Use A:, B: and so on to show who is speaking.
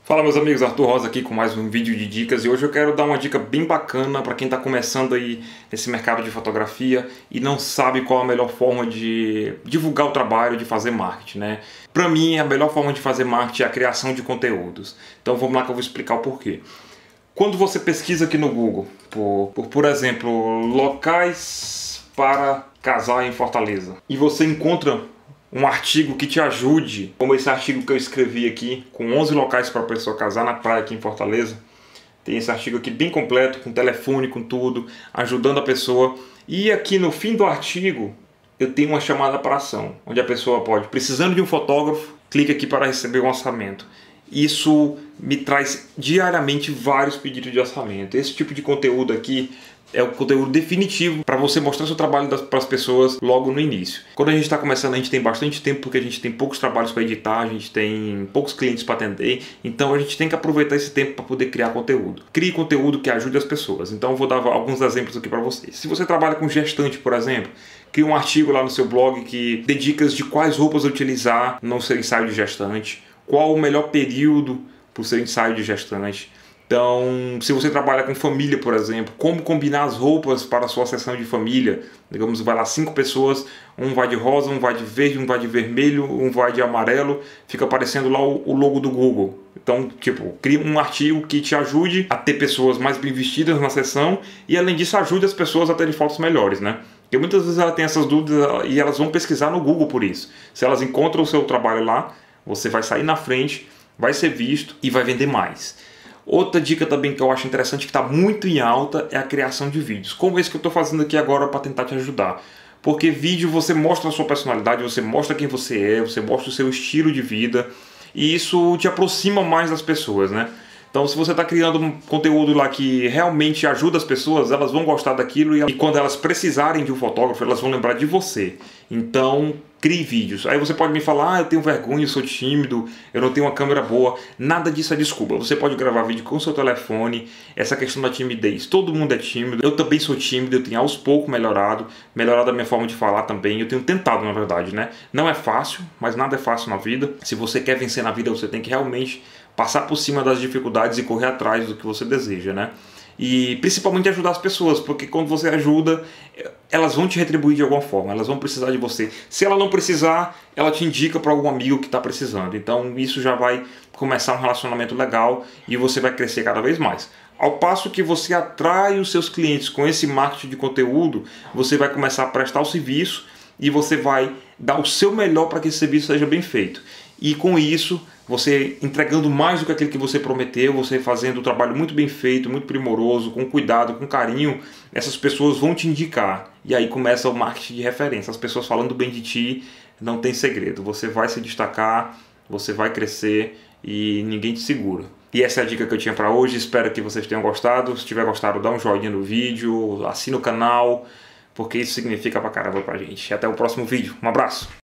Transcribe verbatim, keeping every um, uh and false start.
A: Fala meus amigos, Arthur Rosa aqui com mais um vídeo de dicas e hoje eu quero dar uma dica bem bacana para quem está começando aí nesse mercado de fotografia e não sabe qual a melhor forma de divulgar o trabalho, de fazer marketing, né? Para mim a melhor forma de fazer marketing é a criação de conteúdos. Então vamos lá que eu vou explicar o porquê. Quando você pesquisa aqui no Google, por, por, por exemplo, locais para casar em Fortaleza, e você encontra um artigo que te ajude, como esse artigo que eu escrevi aqui, com onze locais para a pessoa casar na praia aqui em Fortaleza. Tem esse artigo aqui bem completo, com telefone, com tudo, ajudando a pessoa. E aqui no fim do artigo, eu tenho uma chamada para ação, onde a pessoa pode, precisando de um fotógrafo, clique aqui para receber um orçamento. Isso me traz diariamente vários pedidos de orçamento. Esse tipo de conteúdo aqui é o conteúdo definitivo para você mostrar seu trabalho para as pessoas logo no início. Quando a gente está começando, a gente tem bastante tempo porque a gente tem poucos trabalhos para editar, a gente tem poucos clientes para atender, então a gente tem que aproveitar esse tempo para poder criar conteúdo. Crie conteúdo que ajude as pessoas. Então eu vou dar alguns exemplos aqui para vocês. Se você trabalha com gestante, por exemplo, crie um artigo lá no seu blog que dê dicas de quais roupas utilizar no seu ensaio de gestante, qual o melhor período para o seu ensaio de gestante. Então, se você trabalha com família, por exemplo, como combinar as roupas para a sua sessão de família? Digamos, vai lá cinco pessoas, um vai de rosa, um vai de verde, um vai de vermelho, um vai de amarelo, fica aparecendo lá o logo do Google. Então, tipo, cria um artigo que te ajude a ter pessoas mais bem vestidas na sessão e, além disso, ajude as pessoas a terem fotos melhores, né? Porque muitas vezes ela tem essas dúvidas e elas vão pesquisar no Google por isso. Se elas encontram o seu trabalho lá, você vai sair na frente, vai ser visto e vai vender mais. Outra dica também que eu acho interessante, que está muito em alta, é a criação de vídeos. Como esse que eu estou fazendo aqui agora para tentar te ajudar. Porque vídeo você mostra a sua personalidade, você mostra quem você é, você mostra o seu estilo de vida. E isso te aproxima mais das pessoas, né? Então, se você está criando um conteúdo lá que realmente ajuda as pessoas, elas vão gostar daquilo e quando elas precisarem de um fotógrafo, elas vão lembrar de você. Então, crie vídeos. Aí você pode me falar, ah, eu tenho vergonha, eu sou tímido, eu não tenho uma câmera boa. Nada disso é desculpa. Você pode gravar vídeo com o seu telefone. Essa questão da timidez, todo mundo é tímido. Eu também sou tímido, eu tenho aos poucos melhorado. Melhorado a minha forma de falar também. Eu tenho tentado, na verdade, né? Não é fácil, mas nada é fácil na vida. Se você quer vencer na vida, você tem que realmente passar por cima das dificuldades e correr atrás do que você deseja, né? E principalmente ajudar as pessoas, porque quando você ajuda, elas vão te retribuir de alguma forma, elas vão precisar de você. Se ela não precisar, ela te indica para algum amigo que está precisando. Então isso já vai começar um relacionamento legal e você vai crescer cada vez mais. Ao passo que você atrai os seus clientes com esse marketing de conteúdo, você vai começar a prestar o serviço e você vai dar o seu melhor para que esse serviço seja bem feito. E com isso, você entregando mais do que aquilo que você prometeu, você fazendo o trabalho muito bem feito, muito primoroso, com cuidado, com carinho, essas pessoas vão te indicar. E aí começa o marketing de referência. As pessoas falando bem de ti, não tem segredo. Você vai se destacar, você vai crescer e ninguém te segura. E essa é a dica que eu tinha para hoje. Espero que vocês tenham gostado. Se tiver gostado, dá um joinha no vídeo, assina o canal, porque isso significa pra caramba pra gente. Até o próximo vídeo. Um abraço!